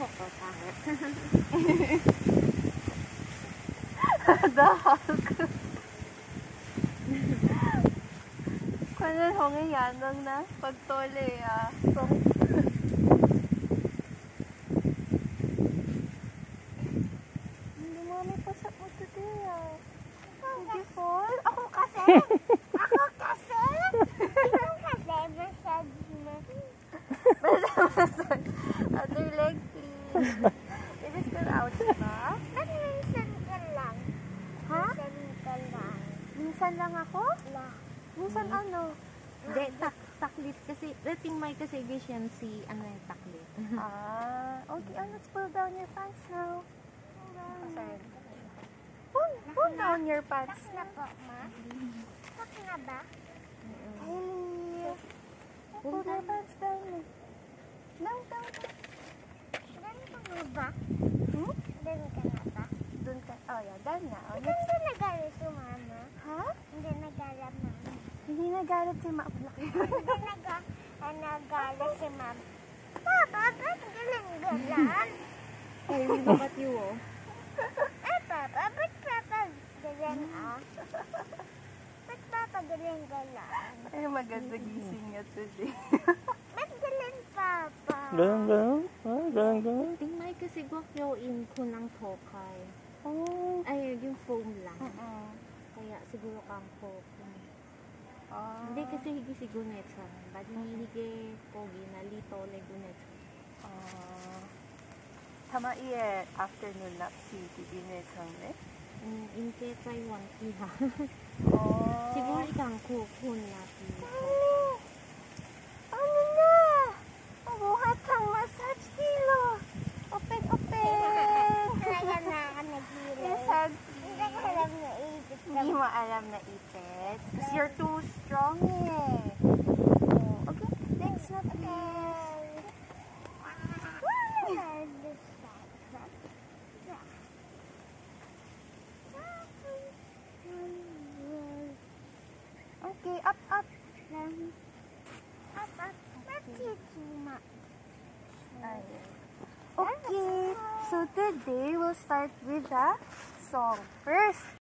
Coco tayo. The Hulk. Kung hongyanong na pagtole So, hindi mo may pasok mo today Hindi fall? Ako kasi? Ako kasi? Ikaw kasi massage mo. Other leg, please. It is still out, diba? Minsan ka lang. Ha? Minsan ka lang. Minsan lang ako? Lang. Minsan ano? Hindi, taklit kasi, rating may kasi gisyan si, yung taklit. Okay. Let's pull down your pants now. Sorry. Pull down your pants. Tak na po, ma? Tak na ba? Kylie. Pull your pants down. Down. Dan ka na ba? Dan ka na ba? Doon ka. Oh, yeah. Down na. Hindi na nagalit si mama. Ha? Hindi nagalit mama. Hindi nagalit si Ma. Hindi nagalit si mama. Papa, ba't galang-galang? Ay, bakat yun Papa, ba't papa galang Ba't papa galang-galang? Ay, maganda gising niya today. Ba't galang papa? Rating may kasi gwakyoin ko ng tokay. Ay, yung foam lang. Kaya siguro kang foam. Hindi kasi higi si Gunetsan. Badi higi pogi na lito le Gunetsan. Tama afternoon nap si Tibine Chang네. Inke Taiwan piha. Siguro ikang kukun na piha. Ano na? Buhat ang massage kilo. Open. Kaya na ako nag-hilo. Yes, Hindi ko alam na ipit ka. Hindi mo alam na ipit. Because you're too strong Okay, next na please. Okay, up. Up. Ba't chichima? Okay, so today we'll start with a song. First,